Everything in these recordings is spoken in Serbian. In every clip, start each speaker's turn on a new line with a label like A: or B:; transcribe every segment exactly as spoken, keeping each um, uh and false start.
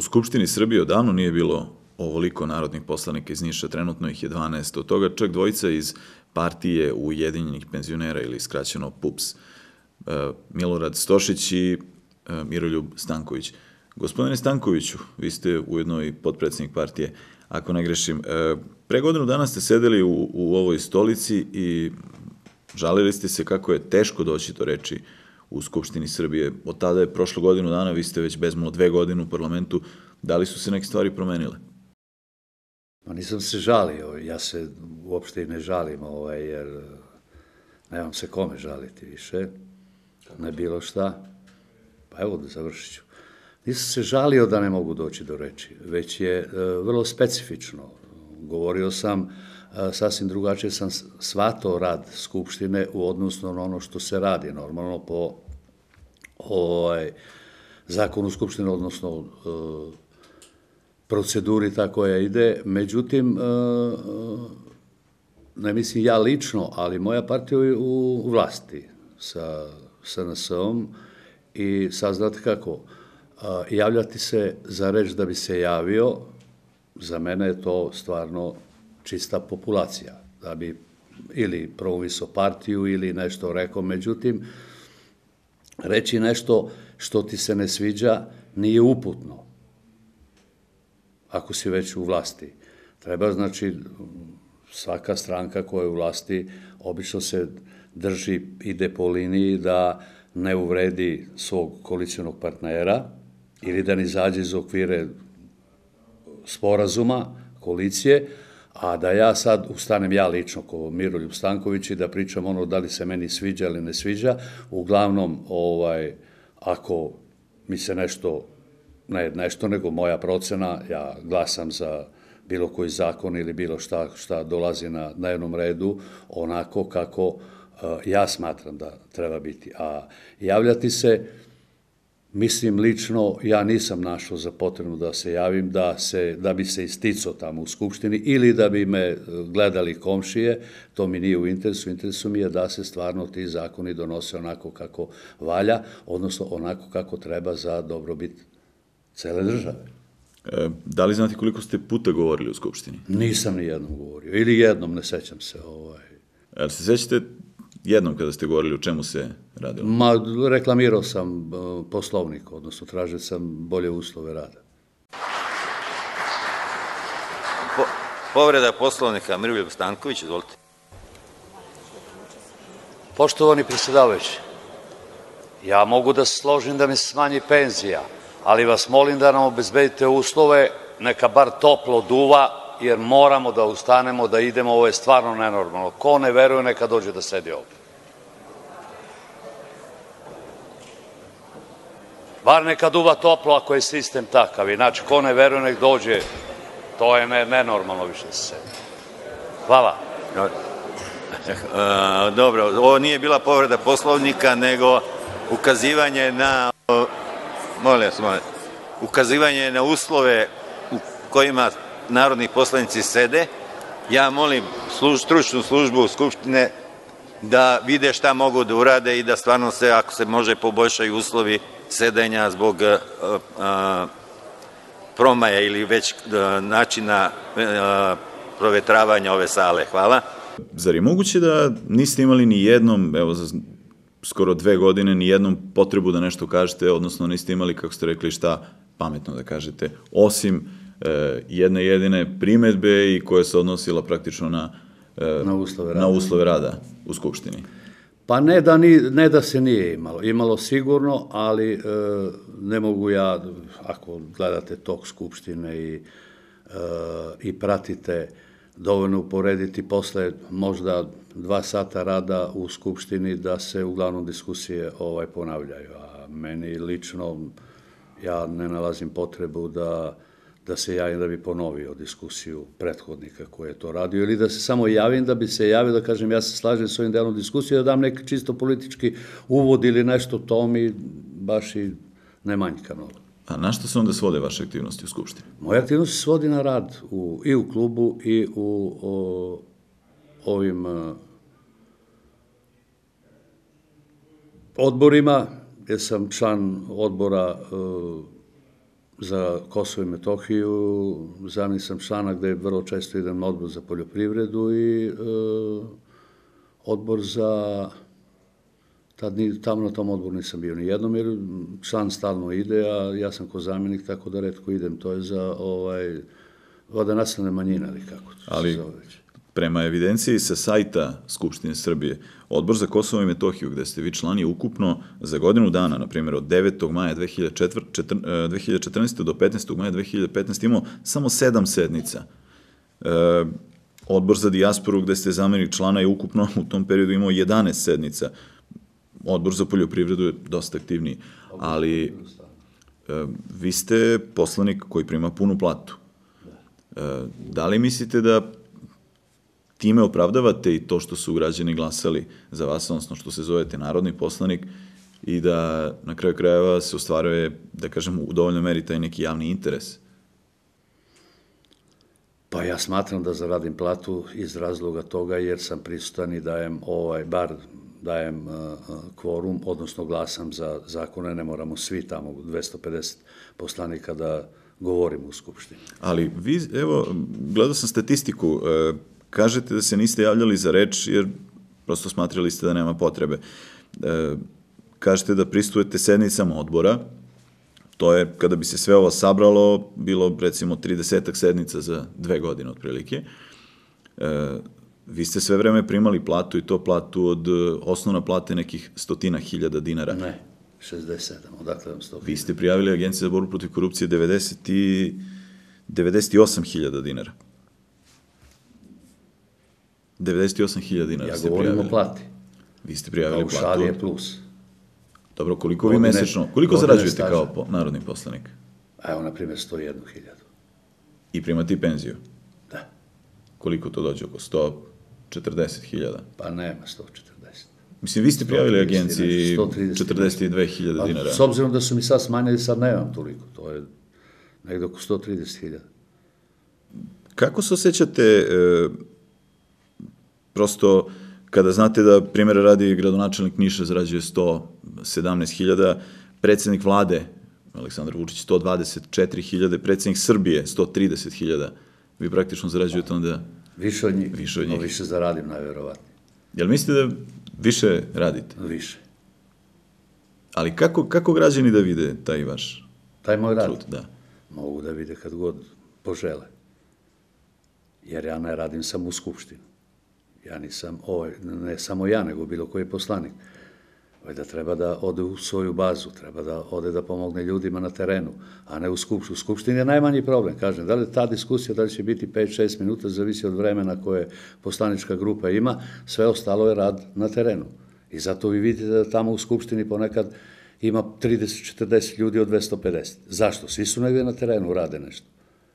A: Skupštini Srbije odavno nije bilo ovoliko narodnih poslanika iz Niša, trenutno ih je dvanaest, od toga čak dvojica iz partije Ujedinjenih penzionera ili skraćeno P U P S, Milorad Stošić i Miroljub Stanković. Gospodine Stankoviću, vi ste ujedno i potpredsednik partije, ako ne grešim. Pre godinu dana ste sedeli u, u ovoj stolici i žalili ste se kako je teško doći do reči u Skupštini Srbije. Od tada je prošlo godinu dana, vi ste već bezmalo dve godine u parlamentu. Da li su se neke stvari promenile?
B: Pa nisam se žalio, ja se uopšte i ne žalim, ovaj, jer nemam se kome žaliti više, ne bilo šta. Pa evo da završit ću. Nisam se žalio da ne mogu doći do reči, već je e, vrlo specifično. Govorio sam, e, sasvim drugačije sam shvatao rad Skupštine u odnosu na ono što se radi, normalno po ovaj, zakonu Skupštine, odnosno e, proceduri ta koja ide. Međutim, e, ne mislim ja lično, ali moja partija je u vlasti sa S N S-om i saznate kako, javljati se za reč da bi se javio, za mene je to stvarno čista populacija, da bi ili promovisao partiju ili nešto rekao. Međutim, reći nešto što ti se ne sviđa nije uputno, ako si već u vlasti. Treba, znači, svaka stranka koja je u vlasti obično se drži, ide po liniji da ne uvredi svog koalicijonog partnera ili da ne izađe iz okvire sporazuma, koalicije, a da ja sad ustanem ja lično kao Miroljub Stanković i da pričam ono da li se meni sviđa ili ne sviđa. Uglavnom, ovaj, ako mi se nešto, ne nešto, nego moja procena, ja glasam za bilo koji zakon ili bilo šta, šta dolazi na dnevnom redu, onako kako uh, ja smatram da treba biti. A javljati se, mislim lično, ja nisam našao za potrebno da se javim, da, se, da bi se isticao tamo u Skupštini ili da bi me gledali komšije, to mi nije u interesu. U interesu mi je da se stvarno ti zakoni donose onako kako valja, odnosno onako kako treba za dobrobit cele države.
A: E, da li znate koliko ste puta govorili u Skupštini?
B: Nisam ni jednom govorio, ili jednom, ne sećam se. Ovaj.
A: Ali se sećate jednom kada ste govorili o čemu se radilo?
B: Ma, reklamirao sam uh, poslovnik, odnosno tražio sam bolje uslove rada.
C: Po, povreda poslovnika, Miroljub Stanković, izvolite.
B: Poštovani predsjedavajući, ja mogu da se složim da mi se smanji penzija, ali vas molim da nam obezbedite uslove, neka bar toplo duva, jer moramo da ustanemo, da idemo, ovo je stvarno nenormalno. Ko ne veruje, neka dođe da sedi ovde. Bar neka duva toplo ako je sistem takav, inače ko ne veruje, nek dođe, to je ne, nenormalno više da se sedi. Hvala.
C: Dobro, ovo nije bila povreda poslovnika, nego ukazivanje na, molim vas, molim, ukazivanje na uslove u kojima narodni poslanici sede. Ja molim služ, stručnu službu Skupštine da vide šta mogu da urade i da stvarno se, ako se može, poboljšaju uslovi sedenja zbog a, a, promaja ili već a, načina a, provetravanja ove sale. Hvala.
A: Zar je moguće da niste imali ni jednom, evo za skoro dve godine, ni jednom potrebu da nešto kažete, odnosno niste imali, kako ste rekli, šta pametno da kažete, osim jedne jedine primetbe i koja se odnosila praktično na,
B: na, uslove,
A: na uslove rada u Skupštini?
B: Pa ne da, ni, ne da se nije imalo. Imalo sigurno, ali e, ne mogu ja, ako gledate tok Skupštine i, e, i pratite, dovoljno uporediti posle možda dva sata rada u Skupštini da se uglavnom diskusije ovaj, ponavljaju. A meni lično, ja ne nalazim potrebu da da se javim da bi ponovio diskusiju prethodnika koji je to radio, ili da se samo javim da bi se javio, da kažem ja se slažem s ovim delom diskusije, da dam neki čisto politički uvod ili nešto, to mi baš i ne manjka mnogo.
A: A na što se onda svode vaše aktivnosti u Skupštini?
B: Moja aktivnost se svodi na rad u, i u klubu i u o, ovim uh, odborima, jer sam član odbora uh, za Kosovo i Metohiju, zamjenik sam člana gde vrlo često idem na odbor za poljoprivredu i e, odbor za... Tad ni, tamo na tom odboru nisam bio ni jednom, jer član stalno ide, a ja sam ko zamjenik, tako da retko idem. To je za ovaj, voda nacionalne manjine, ali kako to
A: ali,
B: se zove već.
A: Prema evidenciji sa sajta Skupštine Srbije, Odbor za Kosovo i Metohiju, gde ste vi člani, ukupno za godinu dana, na primjer od devetog maja dve hiljade četrnaeste. do petnaestog maja dve hiljade petnaeste. imao samo sedam sednica. E, Odbor za dijasporu, gde ste zamjenik člana, je ukupno u tom periodu imao jedanaest sednica. Odbor za poljoprivredu je dosta aktivniji, ali e, vi ste poslanik koji prima punu platu. E, da li mislite da time opravdavate i to što su građani glasali za vas, odnosno što se zovete narodni poslanik, i da na kraju krajeva se ostvaruje, da kažem, u dovoljnoj meri taj neki javni interes?
B: Pa ja smatram da zaradim platu iz razloga toga jer sam prisutan i dajem ovaj, bar dajem uh, kvorum, odnosno glasam za zakone, ne moramo svi tamo, dvesta pedeset poslanika da govorimo u Skupštini.
A: Ali vi, evo, gledao sam statistiku, e, kažete da se niste javljali za reč jer prosto smatrali ste da nema potrebe. E, kažete da pristujete sednicama odbora, to je, kada bi se sve ovo sabralo, bilo recimo tridesetak sednica za dve godine otprilike. E, vi ste sve vreme primali platu i to platu od osnovna plate nekih stotina hiljada dinara.
B: Ne, šezdeset sedam, odakle vam sto hiljada.
A: Vi ste prijavili Agenciji za borbu protiv korupcije devedeset i devedeset osam hiljada dinara. devedeset osam hiljada dinara
B: ja
A: ste prijavili.
B: Ja govorim o plati.
A: Vi ste prijavili platu.
B: Paušal je plus.
A: Dobro, koliko vi mesečno, koliko zarađujete kao po, narodni poslanik?
B: Evo, na primjer, sto jednu hiljadu.
A: I primate penziju?
B: Da.
A: Koliko to dođe? Oko sto četrdeset hiljada?
B: Pa nema sto četrdeset.
A: Mislim, vi ste prijavili agenciji četrdeset dve hiljade dinara.
B: S obzirom da su mi sad smanjali, sad nemam toliko. To je negde oko sto trideset hiljada.
A: Kako se osjećate e, prosto kada znate da, primjera radi, gradonačelnik Niša zarađuje sto sedamnaest hiljada, predsjednik vlade Aleksandar Vučić sto dvadeset četiri hiljade, predsjednik Srbije sto trideset hiljada, vi praktično zarađujete onda...
B: Više od njih,
A: više od njih.
B: No više zaradim, najverovatnije.
A: Jel mislite da više radite?
B: Više.
A: Ali kako, kako građani da vide taj vaš
B: Taj moj rad?
A: trud? Da.
B: Mogu da vide kad god požele. Jer ja ne radim samo u Skupštini. Ja nisam, ovaj, ne samo ja, nego bilo koji poslanik. Da treba da ode u svoju bazu, treba da ode da pomogne ljudima na terenu, a ne u Skupštini. U Skupštini je najmanji problem, kažem. Da li ta diskusija, da li će biti pet šest minuta, zavisi od vremena koje poslanička grupa ima, sve ostalo je rad na terenu. I zato vi vidite da tamo u Skupštini ponekad ima trideset četrdeset ljudi od dvesta pedeset. Zašto? Svi su negde na terenu, rade nešto.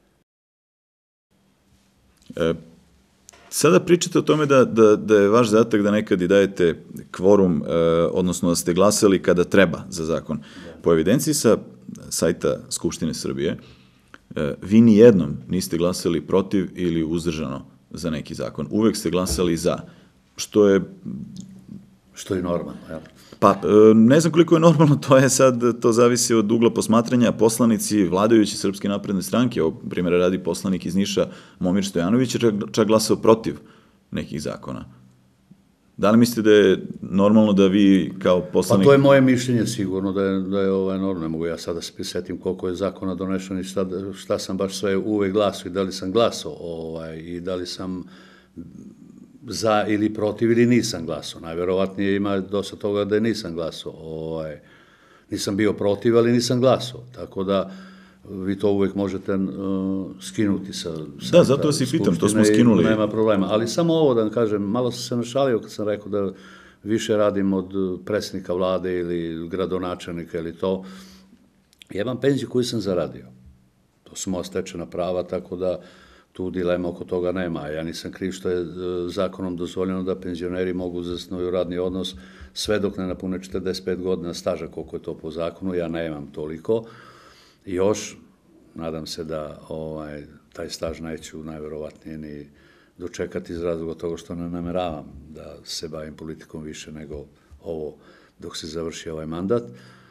A: E, sada pričate o tome da, da, da je vaš zadatak da nekad i dajete kvorum, e, odnosno da ste glasali kada treba za zakon. Da. Po evidenciji sa sajta Skupštine Srbije, e, vi ni jednom niste glasali protiv ili uzdržano za neki zakon. Uvek ste glasali za, što je...
B: Što je normalno, jel?
A: Pa, ne znam koliko je normalno, to je sad, to zavisi od ugla posmatranja. Poslanici vladajući Srpske napredne stranke, o primjera radi poslanik iz Niša Momir Stojanović, je čak, čak glasao protiv nekih zakona. Da li mislite da je normalno da vi kao poslanik...
B: Pa to je moje mišljenje sigurno, da je, da je ovaj, normalno. Ne mogu ja sada se prisetim koliko je zakona donešeno i šta, šta sam baš sve uvek glasao i da li sam glasao ovaj, i da li sam... za ili protiv ili nisam glasao. Najverovatnije ima dosta toga da nisam glasao. Ovaj, nisam bio protiv, ali nisam glasao. Tako da vi to uvek možete uh, skinuti sa... sa
A: da, zato vas i pitam, to smo skinuli.
B: Nema problema. Ali samo ovo da vam kažem, malo sam se našalio kad sam rekao da više radim od predsjednika vlade ili gradonačelnika ili to. Ja imam penziju koju sam zaradio. To su moja stečena prava, tako da tu dilema oko toga nema. Ja nisam kriv što je zakonom dozvoljeno da penzioneri mogu zasnuju radni odnos sve dok ne napune četrdeset pet godina staža, koliko je to po zakonu. Ja nemam toliko. I još, nadam se da ovaj, taj staž neću najverovatnije ni dočekati iz razloga toga što ne nameravam da se bavim politikom više nego ovo dok se završi ovaj mandat.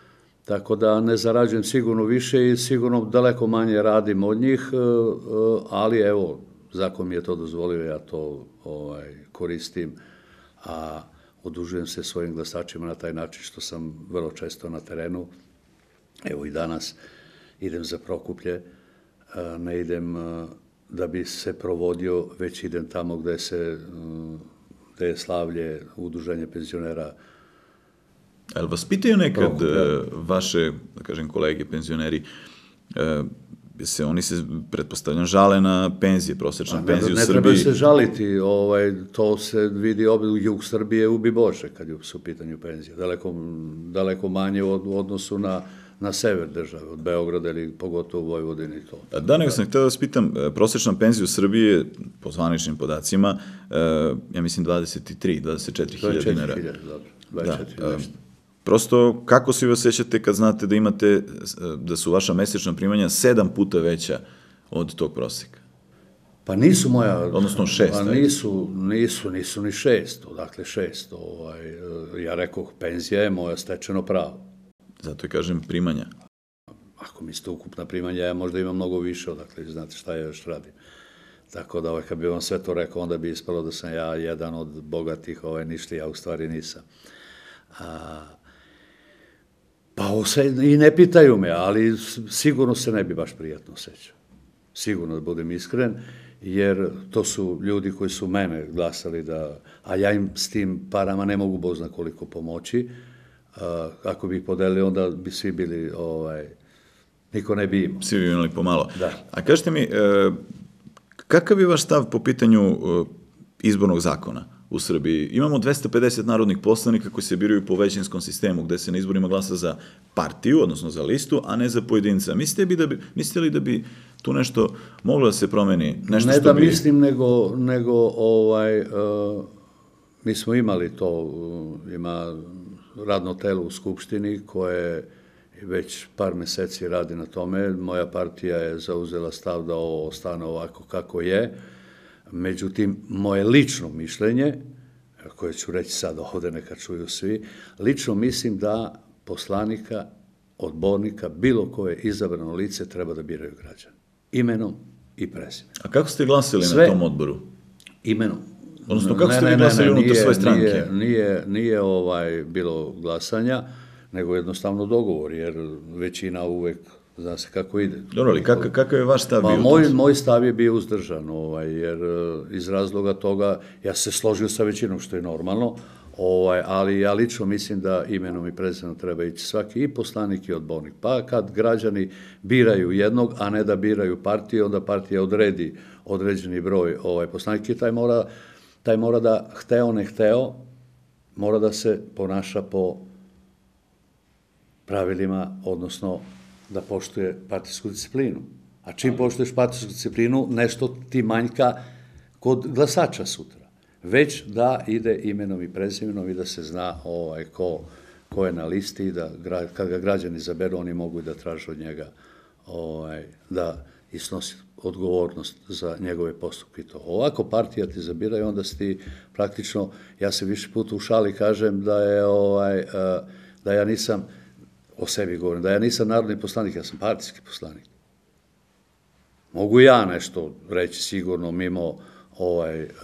B: Tako da ne zarađujem sigurno više i sigurno daleko manje radim od njih, ali evo, zakon mi je to dozvolio, ja to ovaj, koristim, a odužujem se svojim glasačima na taj način što sam vrlo često na terenu. Evo i danas idem za Prokuplje, ne idem da bi se provodio, već idem tamo gde se, gde je slavlje, udruženje penzionera.
A: Ali vas pitaju nekad vaše, da kažem, kolege penzioneri, se, oni se, pretpostavljam, žale na penzije, prosječna penzija u Srbiji?
B: Ne treba se žaliti, ovaj, to se vidi u jug Srbije ubi Bože kad su u pitanju penzije. Daleko, daleko manje u odnosu na, na sever države, od Beograda ili pogotovo u Vojvodini. To.
A: Da, nego sam htio da vas pitam, prosječna penzija u Srbiji, po zvaničnim podacima, ja mislim dvadeset tri, dvadeset četiri hiljade dinara.
B: dvadeset četiri hiljade, dobro, dvadeset četiri nešto.
A: Prosto, kako se vi osjećate kad znate da imate, da su vaša mesečna primanja sedam puta veća od tog proseka?
B: Pa nisu moja...
A: Odnosno šest.
B: Pa nisu, nisu, nisu ni šest, odakle šest. Ovaj, ja rekoh, penzija je moja stečeno pravo.
A: Zato je kažem primanja.
B: Ako mislite ukupna primanja, ja možda imam mnogo više, odakle znate šta ja još radim. Tako da, ovaj, kad bi vam sve to rekao, onda bi ispalo da sam ja jedan od bogatih, ovaj, ništa, ja u stvari nisam. A... Pa i ne pitaju me, ali sigurno se ne bi baš prijatno osjećao. Sigurno da budem iskren, jer to su ljudi koji su mene glasali da, a ja im s tim parama ne mogu Bog zna koliko pomoći. Ako bi ih podelili, onda bi svi bili, ovaj, niko ne bi imao.
A: Svi bi imali pomalo.
B: Da.
A: A kažete mi, kakav je vaš stav po pitanju izbornog zakona u Srbiji? Imamo dvesta pedeset narodnih poslanika koji se biraju po većinskom sistemu, gde se na izborima glasa za partiju, odnosno za listu, a ne za pojedinca. Mislite, bi da bi, mislite li da bi tu nešto moglo da se promeni? Nešto
B: ne
A: što
B: da
A: bi...
B: mislim, nego, nego ovaj, uh, mi smo imali to, uh, ima radno telo u Skupštini koje već par meseci radi na tome. Moja partija je zauzela stav da ovo ostane ovako kako je. Međutim, moje lično mišljenje, koje ću reći sad ovde, neka čuju svi, lično mislim da poslanika, odbornika, bilo koje izabrano lice treba da biraju građani. Imenom i prezimenom.
A: A kako ste glasili Sve na tom odboru?
B: Imenom.
A: Odnosno, kako ne, ste vi glasili unutar svoje stranke?
B: Nije, nije, nije ovaj bilo glasanja, nego jednostavno dogovor, jer većina uvek zna se kako ide.
A: Dobro, ali kakav, kakav je vaš stav bio?
B: Moj, moj stav je bio uzdržan, ovaj, jer iz razloga toga ja se složio sa većinom, što je normalno, ovaj, ali ja lično mislim da imenom i prezimenom treba ići svaki i poslanik i odbornik. Pa kad građani biraju jednog, a ne da biraju partije, onda partija odredi određeni broj ovaj, poslanika i taj mora, taj mora da, hteo ne hteo, mora da se ponaša po pravilima, odnosno da poštuje partijsku disciplinu. A čim poštuješ partijsku disciplinu, nešto ti manjka kod glasača sutra. Već da ide imenom i prezimenom i da se zna ovaj, ko, ko je na listi i da kad ga građani izaberu, oni mogu da traže od njega ovaj, da isnosi odgovornost za njegove postupke. To. Ovako partija ti zabira i onda si ti praktično, ja se više puta u šali kažem da je ovaj, da ja nisam o sebi govorim, da ja nisam narodni poslanik, ja sam partijski poslanik. Mogu ja nešto reći sigurno mimo ovaj, uh,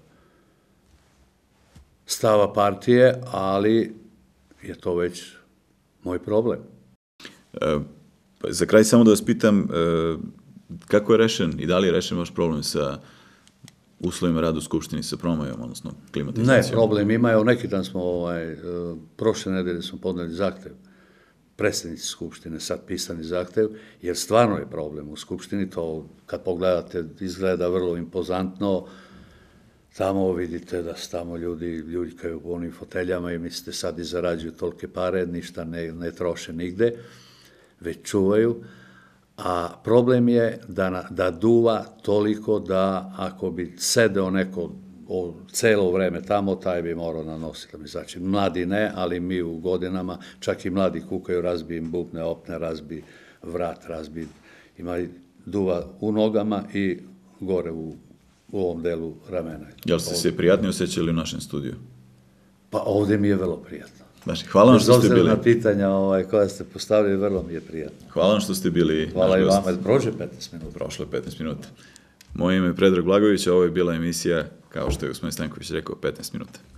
B: stava partije, ali je to već moj problem.
A: E, pa za kraj samo da vas pitam, e, kako je rešen i da li je rešen vaš problem sa uslovima rada u Skupštini, sa promojom, odnosno klimatizacijom?
B: Ne, problem ima, evo neki dan smo, ovaj, uh, prošle nedelje smo podneli zahtev predsednici Skupštine, sad pisani zahtev, jer stvarno je problem u Skupštini, to kad pogledate izgleda vrlo impozantno, tamo vidite da su tamo ljudi, ljudi kao u onim foteljama i mislite sad i zarađuju tolike pare, ništa ne, ne troše nigde, već čuvaju, a problem je da, da duva toliko da ako bi sedeo neko o, celo vreme tamo, taj bi morao nanositi. Znači, mladi ne, ali mi u godinama, čak i mladi kukaju, razbi im bubne opne, razbi vrat, razbi, ima duva u nogama i gore u, u ovom delu ramena.
A: Jel ste se prijatnije osjećali u našem studiju?
B: Pa ovde mi je vrlo prijatno.
A: Baš, hvala vam što ste bili.
B: Bez obzira na pitanja ovaj, koja ste postavili, vrlo mi je prijatno.
A: Hvala vam što ste bili
B: Hvala
A: naš
B: i
A: gost.
B: vama, prođe petnaest minuta.
A: Prošlo je petnaest minuta. Moje ime je Predrag Blagojević, a ovo je bila emisija, kao što je Usman Stanković rekao, petnaest minuta.